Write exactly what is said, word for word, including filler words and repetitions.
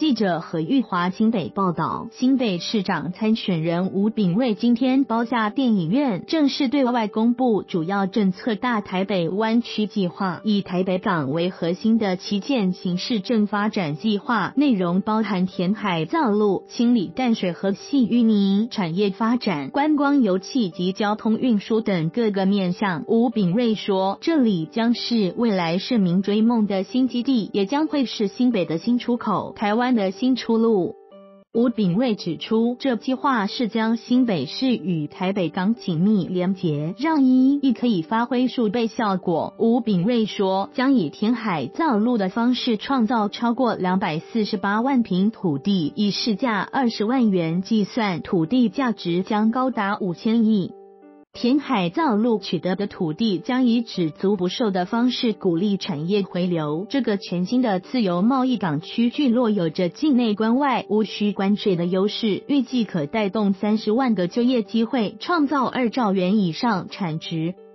记者何玉华新北报道，新北市长参选人吴秉叡今天包下电影院，正式对外公布主要政策大台北湾区计划，以台北港为核心的旗舰型市政发展计划，内容包含填海造陆、清理淡水河系淤泥、产业发展、观光油气及交通运输等各个面向。吴秉叡说，这里将是未来市民追梦的新基地，也将会是新北的新出口，台湾的新出路。吴秉叡指出，这计划是将新北市与台北港紧密连结，让一亦可以发挥数倍效果。吴秉叡说，将以填海造陆的方式创造超过两百四十八万坪土地，以市价二十万元计算，土地价值将高达五千亿。填海造陆取得的土地将以只足不售的方式鼓励产业回流。这个全新的自由贸易港区聚落有着境内关外无需关税的优势，预计可带动三十万个就业机会，创造二兆元以上产值。